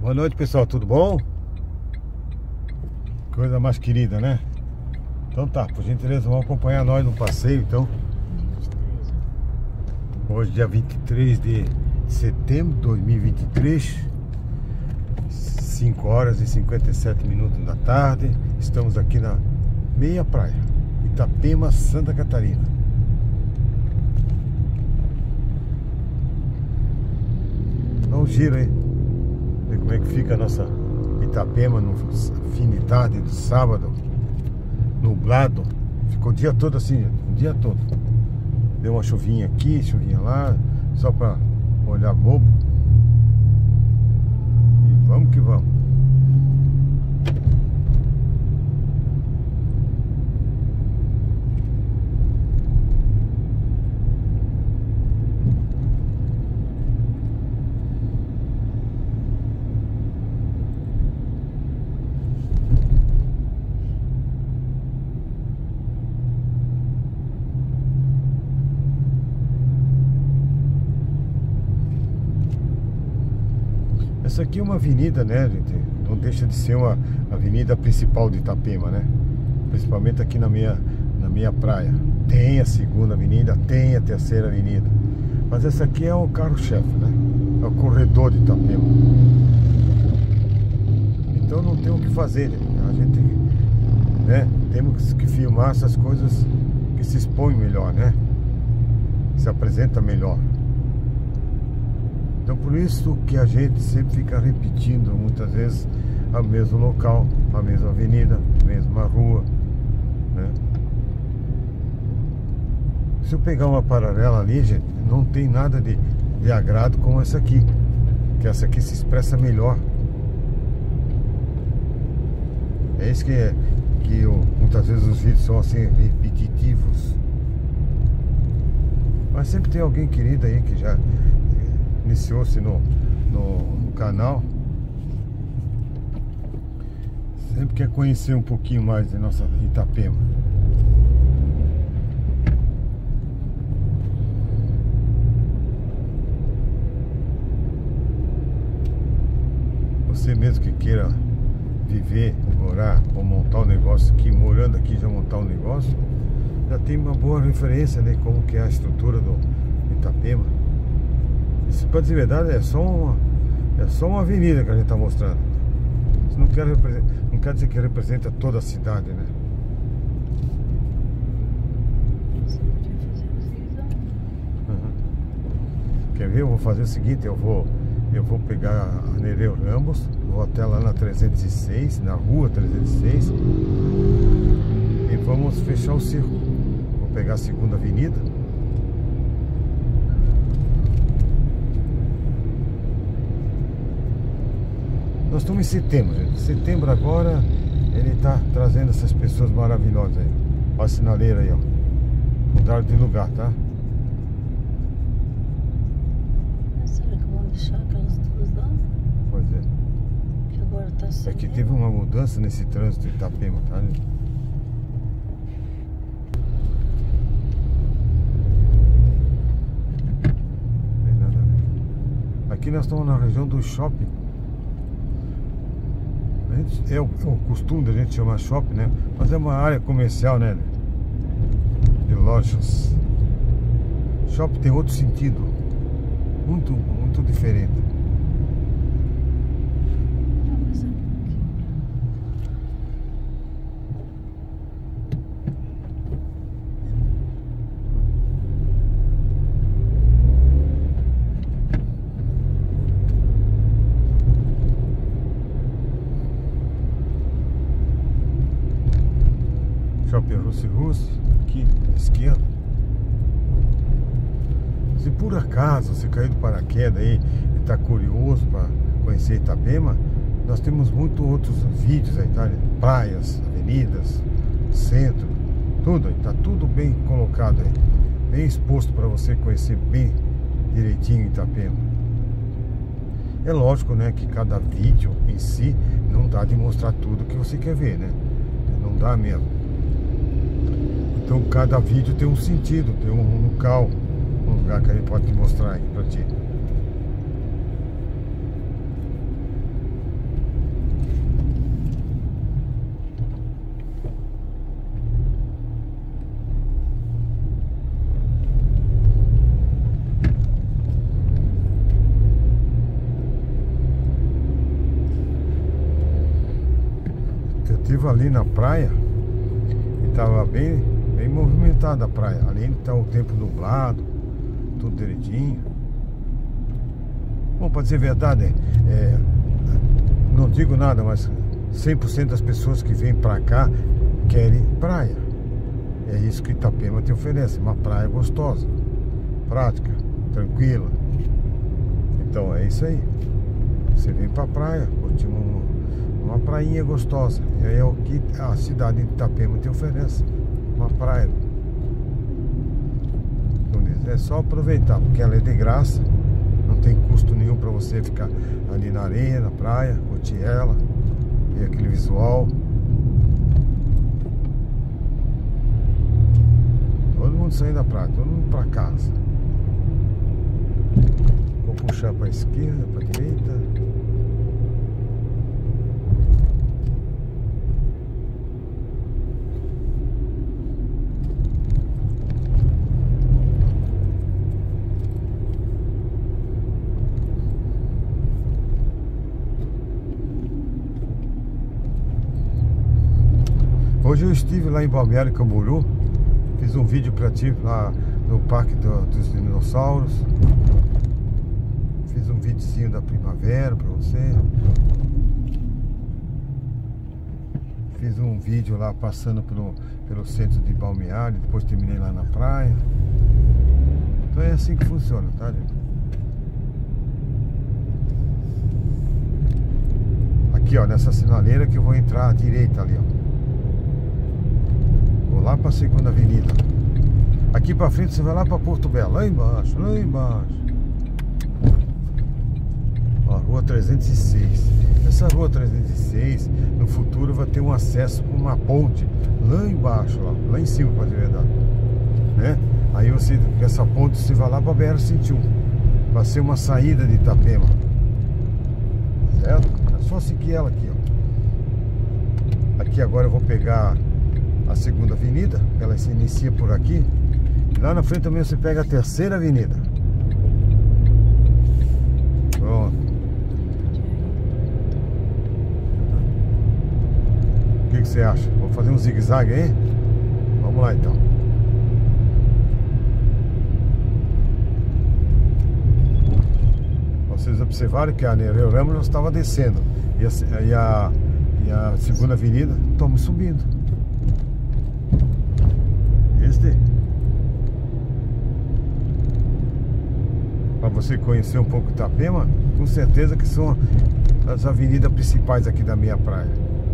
Boa noite, pessoal, tudo bom? Coisa mais querida, né? Então tá, por gentileza, vão acompanhar nós no passeio, então. Hoje, dia 23 de setembro de 2023, 5 horas e 57 minutos da tarde. Estamos aqui na meia praia, Itapema, Santa Catarina. Dá um giro aí, ver como é que fica a nossa Itapema no fim de tarde do sábado, nublado. Ficou o dia todo assim, o dia todo. Deu uma chuvinha aqui, chuvinha lá, só pra olhar bobo. E vamos que vamos. Essa aqui é uma avenida, né, gente? Não deixa de ser uma avenida principal de Itapema, né? Principalmente aqui na minha praia. Tem a segunda avenida, tem a terceira avenida. Mas essa aqui é o carro-chefe, né? É o corredor de Itapema. Então não tem o que fazer, gente. A gente, né, temos que filmar essas coisas que se expõem melhor, né? Se apresenta melhor. Então por isso que a gente sempre fica repetindo muitas vezes o mesmo local, a mesma avenida, a mesma rua, né? Se eu pegar uma paralela ali, gente, não tem nada de agrado como essa aqui, que essa aqui se expressa melhor. É isso que muitas vezes os vídeos são assim repetitivos. Mas sempre tem alguém querido aí que já iniciou-se no canal, sempre quer conhecer um pouquinho mais de nossa Itapema. Você mesmo que queira viver, morar ou montar um negócio aqui, morando aqui já montar um negócio, já tem uma boa referência, né, como que é a estrutura do Itapema. Isso, pra dizer a verdade, é só uma avenida que a gente está mostrando. Isso não quer dizer que representa toda a cidade, né? Uhum. Quer ver? Eu vou fazer o seguinte, eu vou pegar a Nereu Ramos, vou até lá na 306, na rua 306, e vamos fechar o círculo. Vou pegar a segunda avenida. Nós estamos em setembro, gente. Setembro agora, ele está trazendo essas pessoas maravilhosas aí. Olha a sinaleira aí, ó. Mudaram de lugar, tá? Será que vão deixar aquelas duas lá? Pois é. Que agora está sem. É que teve uma mudança nesse trânsito de Itapema, tá? Não tem nada a ver. Aqui nós estamos na região do shopping. É o costume da gente chamar shopping, né? Mas é uma área comercial, né? De lojas. Shopping tem outro sentido. Muito, muito diferente. Shopping Russi, aqui à esquerda. Se por acaso você caiu de paraquedas aí e está curioso para conhecer Itapema, nós temos muitos outros vídeos aí, tá? Praias, avenidas, centro, tudo aí, tá tudo bem colocado aí, bem exposto para você conhecer bem direitinho Itapema. É lógico, né, que cada vídeo em si não dá de mostrar tudo que você quer ver, né? Não dá mesmo. Então cada vídeo tem um sentido, tem um local, um lugar que a gente pode te mostrar aí pra ti. estive ali na praia e tava bem movimentada a praia. Além de estar o tempo nublado, tudo direitinho. Bom, para dizer a verdade, não digo nada, mas 100% das pessoas que vêm para cá querem praia. É isso que Itapema te oferece, uma praia gostosa, prática, tranquila. Então é isso aí. Você vem pra praia, curte uma prainha gostosa. E aí é o que a cidade de Itapema te oferece, uma praia. Então, é só aproveitar, porque ela é de graça. Não tem custo nenhum pra você ficar ali na areia, na praia, curtir ela, ver aquele visual. Todo mundo saindo da praia, todo mundo pra casa. Vou puxar pra esquerda, pra direita. Hoje eu estive lá em Balneário Camboriú. Fiz um vídeo pra ti lá no Parque dos Dinossauros. Fiz um videozinho da primavera pra você. Fiz um vídeo lá passando pelo centro de Balneário. Depois terminei lá na praia. Então é assim que funciona, tá, gente? Aqui, ó, nessa sinaleira que eu vou entrar à direita ali, ó. Vou lá pra segunda avenida. Aqui pra frente você vai lá pra Porto Belo. Lá embaixo, lá embaixo. Ó, rua 306. Essa rua 306 no futuro vai ter um acesso por uma ponte lá embaixo, lá em cima, pra dizer a verdade, né? Aí você, essa ponte, você vai lá pra BR-101. Vai ser uma saída de Itapema, certo? É só seguir ela aqui, ó. Aqui agora eu vou pegar a segunda avenida, ela se inicia por aqui. E lá na frente também você pega a terceira avenida. Pronto. O que você acha? Vamos fazer um zigue-zague aí? Vamos lá então. Vocês observaram que a Nereu Ramos nós estava descendo e a segunda avenida estamos subindo. Para você conhecer um pouco Itapema, com certeza que são as avenidas principais aqui da minha praia.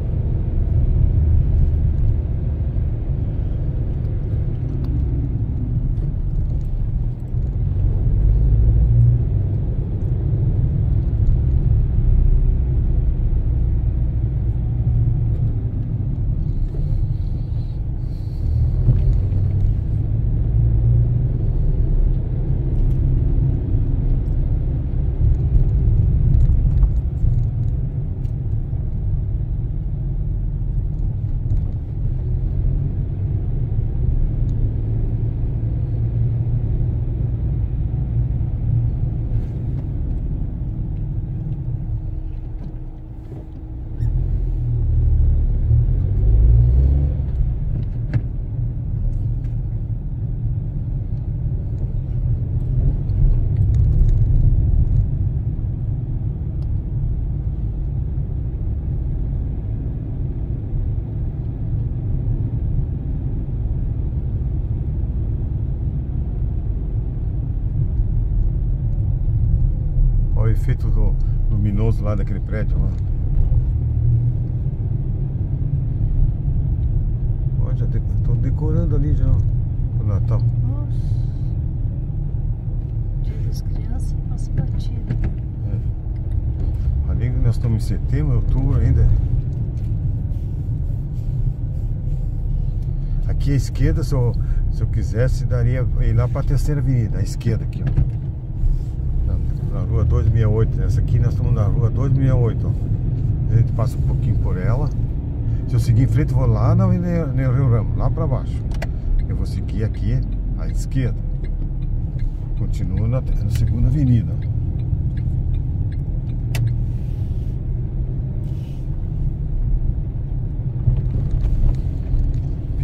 O efeito luminoso lá daquele prédio lá. Ó, já tô decorando ali já o Natal. Nossa. Dia das crianças passa batida. É. Ali nós estamos em setembro, outubro ainda. Aqui à esquerda, se eu quisesse, daria ir lá para a terceira avenida, à esquerda aqui, ó. Na rua 268, essa aqui nós estamos na rua 268, ó. A gente passa um pouquinho por ela. Se eu seguir em frente, eu vou lá na Rio Ramos, lá para baixo. Eu vou seguir aqui à esquerda. Continuo na segunda avenida.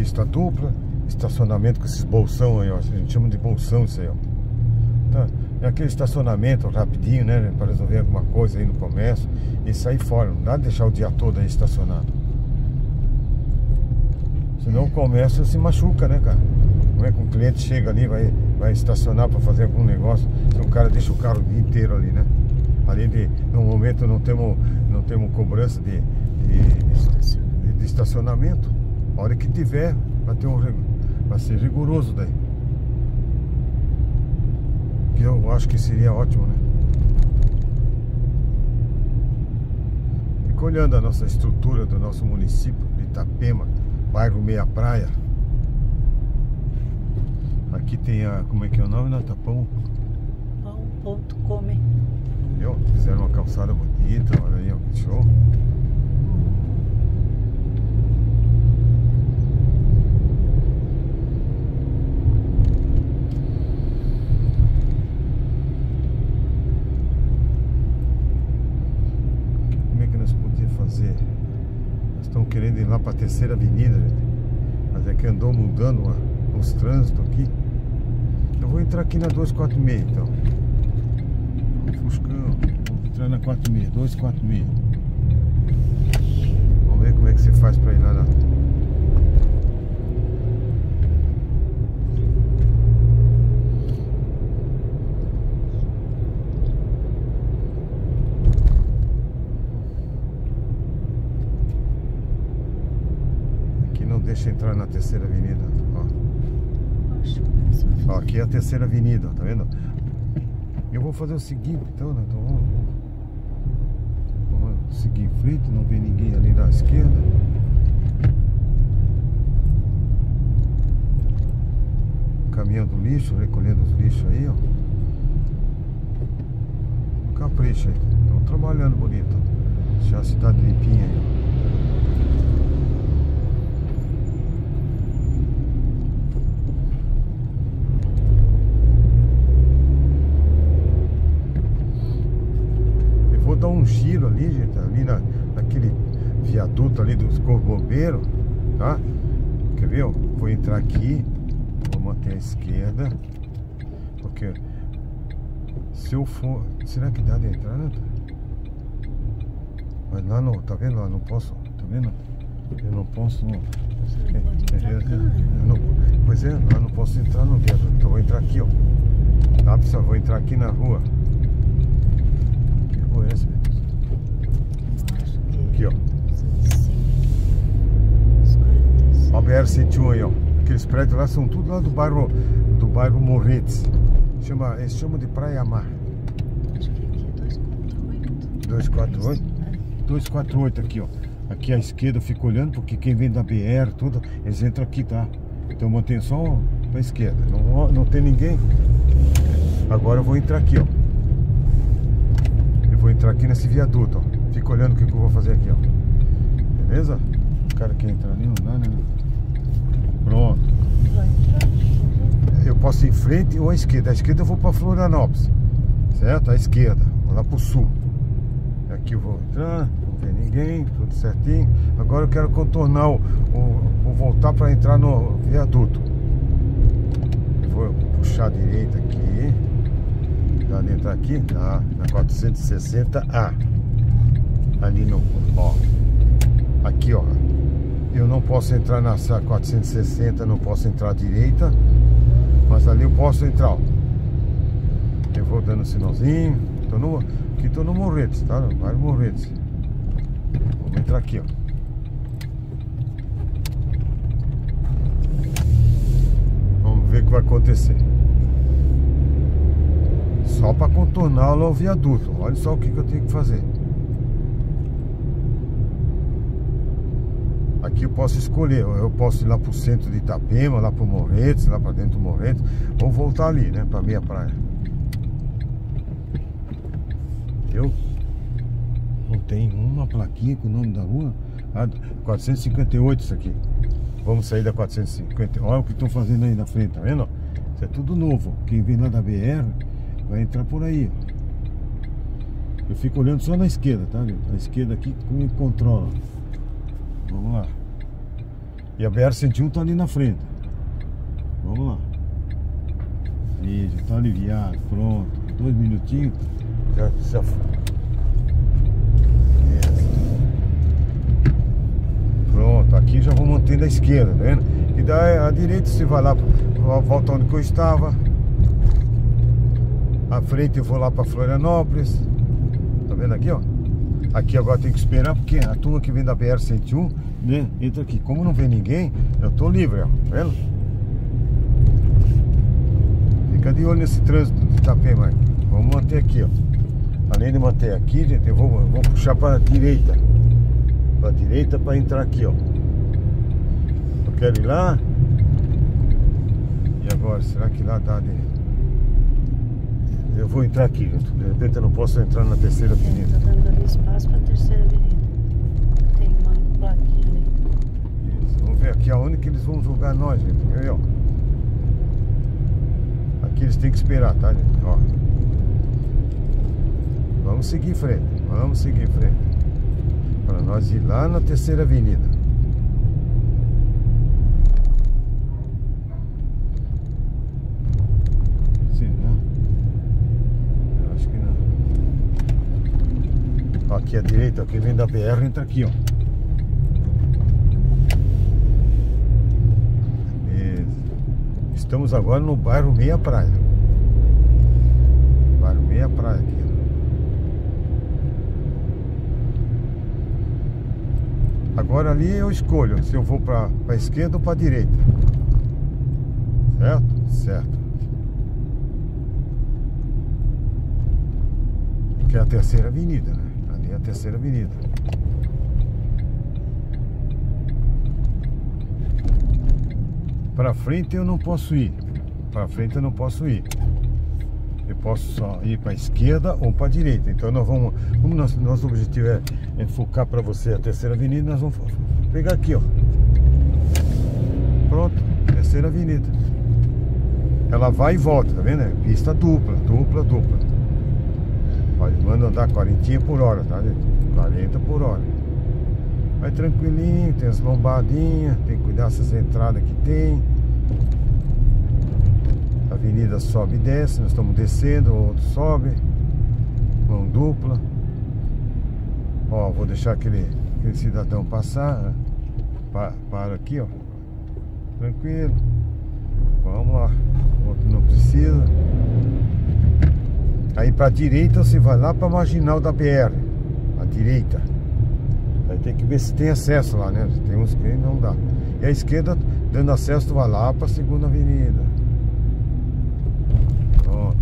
pista dupla, estacionamento com esses bolsão aí, ó. A gente chama de bolsão isso aí, ó. Tá? É aquele estacionamento rapidinho, né? Para resolver alguma coisa aí no comércio e sair fora. Não dá de deixar o dia todo aí estacionado. Senão o comércio se machuca, né, cara? Como é que um cliente chega ali, vai estacionar para fazer algum negócio, se o cara deixa o carro o dia inteiro ali, né? Além de, no momento, não temos cobrança de estacionamento. A hora que tiver, vai ser rigoroso daí. Que eu acho que seria ótimo, né? Fico olhando a nossa estrutura do nosso município de Itapema, bairro Meia Praia. Aqui tem a, como é que é o nome, Nata? Pão.come. Entendeu? Fizeram uma calçada bonita, olha aí, ó, que show. Como é que nós podíamos fazer? Nós estamos querendo ir lá para a Terceira Avenida, gente. Mas é que andou mudando os trânsitos aqui. Eu vou entrar aqui na 246, então. Fuscão, vou entrar na 46, 246. Vamos ver como é que se faz para ir lá na... Aqui não deixa entrar na Terceira Avenida, ó. Ó, aqui é a Terceira Avenida, tá vendo? Eu vou fazer o seguinte, então, né? Então vamos seguir em frente, não vê ninguém ali na esquerda. Caminhão do lixo, recolhendo os lixos aí, ó. Capricha aí, estão trabalhando bonito. Deixar a cidade limpinha aí, ó. Dar um giro ali, gente, ali naquele viaduto ali dos Corpo Bombeiro, tá? Quer ver? Vou entrar aqui, vou manter a esquerda, porque se eu for, será que dá de entrar, né? Mas lá não, tá vendo? Lá não posso, tá vendo? Eu não posso. Pois é, lá não posso entrar no viaduto, então eu vou entrar aqui, ó. Tá, pessoal? Vou entrar aqui na rua. Essa, aqui, ó. Ó, a BR-101 aí, ó. Aqueles prédios lá são tudo lá do bairro Morretes. Eles chamam de Praia Mar. Acho que aqui é 248. 248? 248 aqui, ó. Aqui à esquerda eu fico olhando, porque quem vem da BR, tudo, eles entram aqui, tá? Então eu mantenho só pra esquerda. Não tem ninguém. Agora eu vou entrar aqui, ó. Vou entrar aqui nesse viaduto, ó. Fica olhando o que eu vou fazer aqui, ó. Beleza? O cara quer entrar ali, não dá, né? Pronto. Eu posso ir em frente ou à esquerda. À esquerda eu vou para Florianópolis, certo? À esquerda, vou lá pro sul. Aqui eu vou entrar, não vê ninguém, tudo certinho. Agora eu quero contornar vou voltar para entrar no viaduto. Eu vou puxar a direita aqui. Dá de entrar aqui? Dá, na 460A. Ali no, ó. Aqui, ó. Eu não posso entrar na 460, não posso entrar à direita. Mas ali eu posso entrar, ó. Eu vou dando sinalzinho. Aqui tô no Morretes, tá? Vai no Morretes. Vamos entrar aqui, ó. Vamos ver o que vai acontecer. Só para contornar lá o viaduto. Olha só o que eu tenho que fazer. Aqui eu posso escolher. Eu posso ir lá pro centro de Itapema, lá pro Morretes, lá para dentro do Morretes, ou voltar ali, né, para Meia Praia. Eu não tem uma plaquinha com o nome da rua. 458 isso aqui. Vamos sair da 450. Olha o que estão fazendo aí na frente, tá vendo? Isso é tudo novo. Quem vem lá da BR vai entrar por aí. Eu fico olhando só na esquerda, tá? A esquerda aqui me controla. Vamos lá. E a BR-101 tá ali na frente. Vamos lá. E já tá aliviado, pronto. 2 minutinhos. Já... Pronto, aqui já vou mantendo a esquerda, tá vendo? E daí a direita você vai lá, volta onde que eu estava. À frente eu vou lá para Florianópolis. Tá vendo aqui, ó? Aqui agora tem que esperar, porque a turma que vem da BR-101, né, entra aqui. Como não vem ninguém, eu tô livre, ó. Tá vendo? Fica de olho nesse trânsito de Itapema. Vamos manter aqui, ó. Além de manter aqui, gente, eu vou puxar para a direita. Para a direita para entrar aqui, ó. Eu quero ir lá. E agora, será que lá dá de... Eu vou entrar aqui, gente. De repente eu não posso entrar na terceira avenida. Tá dando ali espaço para a terceira avenida. Tem uma plaquinha ali. Isso. Vamos ver aqui aonde que eles vão julgar nós, gente. Quer ver, ó? Aqui eles têm que esperar, tá, gente? Ó. Vamos seguir em frente. Vamos seguir em frente. Para nós ir lá na terceira avenida. Aqui à direita, quem vem da BR entra aqui, ó. Beleza. Estamos agora no bairro Meia Praia. Bairro Meia Praia aqui, ó. Agora ali eu escolho se eu vou para a esquerda ou para a direita. Certo? Certo. Que é a terceira avenida, né? Ali é a terceira avenida. Para frente eu não posso ir. Para frente eu não posso ir. Eu posso só ir para a esquerda ou para a direita. Então nós vamos, como nosso objetivo é focar para você a terceira avenida, nós vamos pegar aqui, ó. Pronto, terceira avenida. Ela vai e volta, tá vendo? É pista dupla, dupla, dupla. Manda andar 40 por hora, tá, gente? 40 por hora. Vai tranquilinho, tem as lombadinhas, tem que cuidar dessas entradas que tem. A avenida sobe e desce, nós estamos descendo, o outro sobe. Mão dupla. Ó, vou deixar aquele cidadão passar. Para aqui, ó. Tranquilo. Vamos lá. O outro não precisa. Aí para a direita você vai lá para a marginal da BR. A direita. Aí tem que ver se tem acesso lá, né? Tem uns que não dá. E a esquerda, dando acesso, tu vai lá para a segunda avenida. Pronto.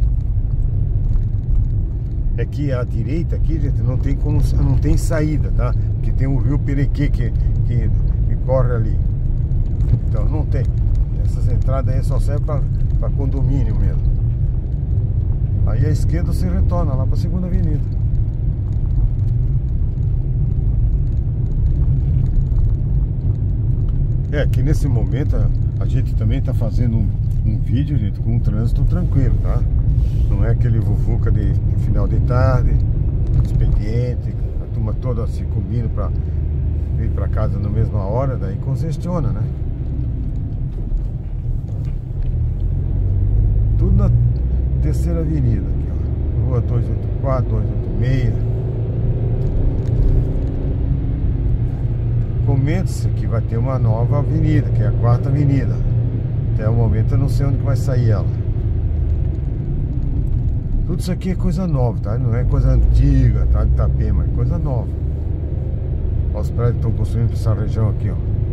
É que a direita aqui, gente, não tem como, não tem saída, tá? Porque tem o rio Perequê que corre ali. Então não tem. Essas entradas aí só servem para condomínio mesmo. Aí à esquerda você retorna lá para a segunda avenida. É, aqui nesse momento a gente também está fazendo um vídeo, gente, com um trânsito tranquilo, tá? Não é aquele vuvuca de final de tarde, expediente, a turma toda se combina para ir para casa na mesma hora, daí congestiona, né? Tudo na terceira avenida aqui, ó. Rua 284, 286. Comenta-se que vai ter uma nova avenida, que é a 4ª avenida. Até o momento eu não sei onde que vai sair ela. Tudo isso aqui é coisa nova, tá? Não é coisa antiga, tá? De Itapema, é coisa nova. Olha os prédios que estão construindo essa região aqui, ó.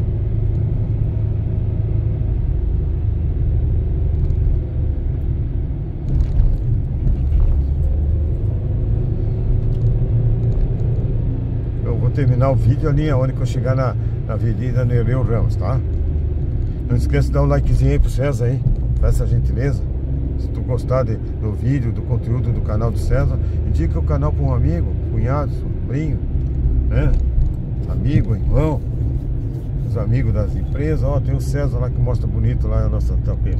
Terminar o vídeo ali onde que eu chegar na Avenida Nereu Ramos, tá? Não esqueça de dar um likezinho aí pro César aí, faz essa gentileza. Se tu gostar do vídeo, do conteúdo do canal do César, indica o canal para um amigo, cunhado, sobrinho, né? Amigo, irmão, os amigos das empresas. Ó, tem o César lá que mostra bonito lá a nossa Itapema.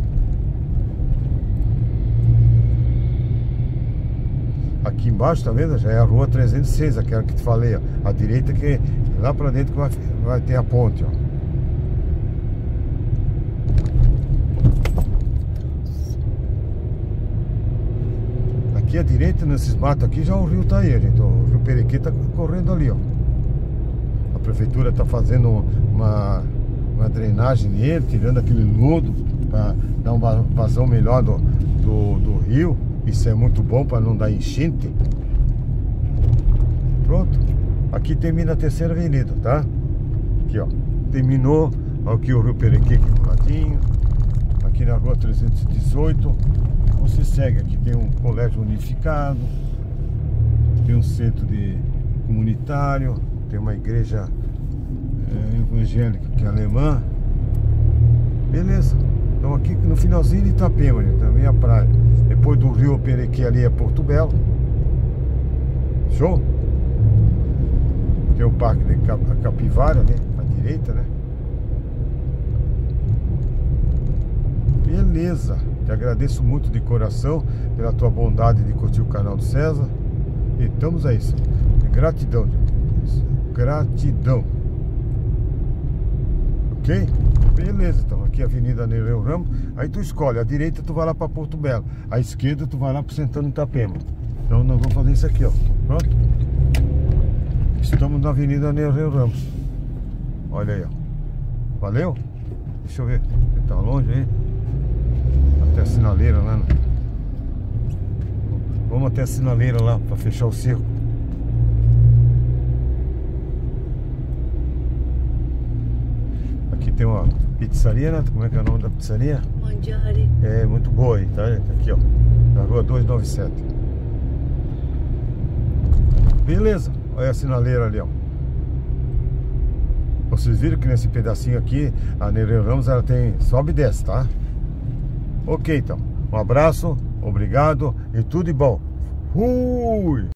Aqui embaixo, tá vendo? Já é a rua 306, aquela que te falei, ó. A direita que é lá pra dentro que vai ter a ponte, ó. Aqui à direita, nesses matos aqui, já o rio tá aí, gente. O rio Perequê tá correndo ali, ó. A prefeitura tá fazendo uma drenagem nele, tirando aquele lodo para dar uma vazão melhor do rio. Isso é muito bom para não dar enchente. Pronto. Aqui termina a terceira avenida, tá? Aqui, ó. Terminou. Aqui o rio Perequê aqui do ladinho. Aqui na rua 318. Você segue. Aqui tem um colégio unificado. Tem um centro comunitário. Tem uma igreja evangélica que é alemã. Beleza. Então aqui no finalzinho de Itapema, gente, também a praia. Depois do rio Perequê ali é Porto Belo. Show? Tem o Parque de Capivara, né? À direita, né? Beleza. Te agradeço muito de coração pela tua bondade de curtir o canal do César. E estamos aí. Gratidão, gente. Gratidão. Ok? Beleza, então aqui é a Avenida Nereu Ramos. Aí tu escolhe, a direita tu vai lá para Porto Belo, a esquerda tu vai lá para Santana Itapema. Então nós vamos fazer isso aqui, ó. Pronto? Estamos na Avenida Nereu Ramos. Olha aí, ó. Valeu? Deixa eu ver. Tá longe aí? Até a sinaleira lá, né? Vamos até a sinaleira lá para fechar o cerco. Aqui tem uma pizzaria, né? Como é que é o nome da pizzaria? Mangiare. É, muito boa aí, tá? Aqui, ó. Na rua 297. Beleza. Olha a sinaleira ali, ó. Vocês viram que nesse pedacinho aqui, a Nereu Ramos, ela tem sobe e desce, tá? Ok, então. Um abraço, obrigado e tudo de bom. Fui!